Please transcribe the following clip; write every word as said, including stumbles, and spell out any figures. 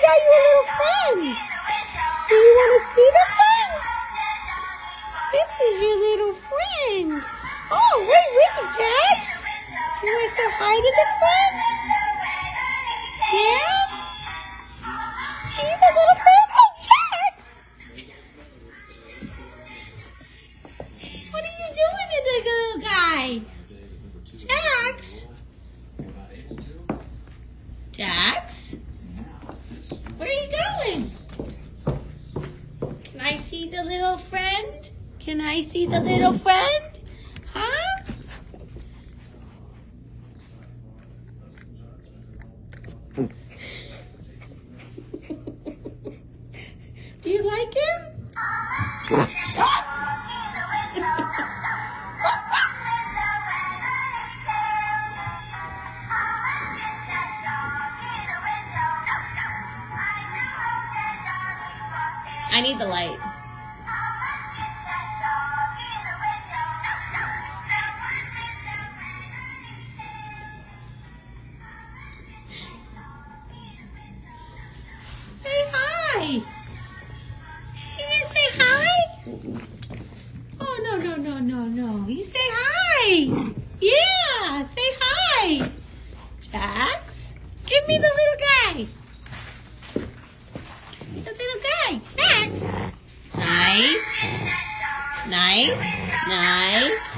got you a little friend. Do you want to see the friend? This is your little friend. Oh, wait, wait, Jax. You want to say hi to the friend? Yeah? He's a little friend of Jax. What are you doing to the little guy? Jax? Jax? Where are you going? Can I see the little friend? Can I see the little friend? Huh? Do you like him? I need the light. Say hi. You gonna say hi? Oh, no, no, no, no, no. You say hi. Yeah, say hi. Jax, give me the little guy. The little guy. Jax. Nice. Nice. Nice.